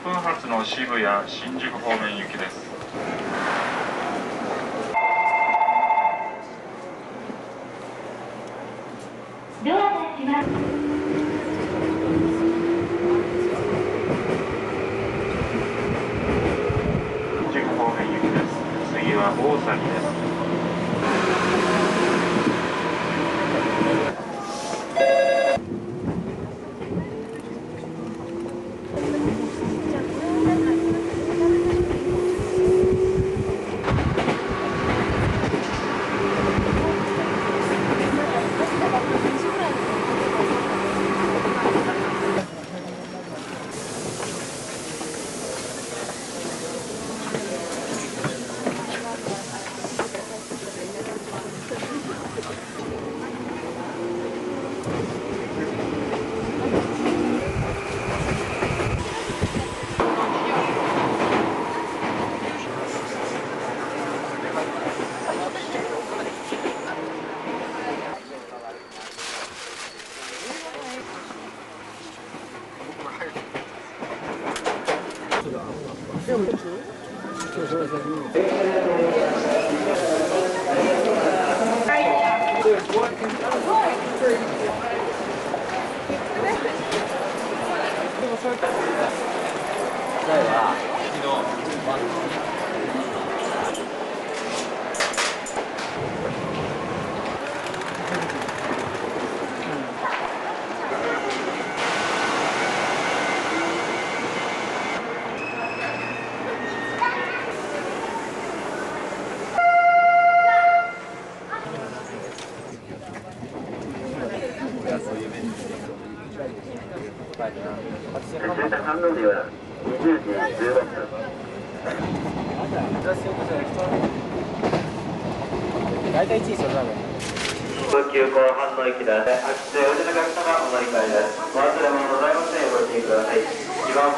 分発の渋谷、新宿方面行きです。 ドアが閉まる。 新宿方面行きです。次は大崎です。 終点反応日は20時16分。大体1位それなの。急行反応駅で空き地でお出のお客様お乗り換えです。お忘れ物ございませんご注意ください。2番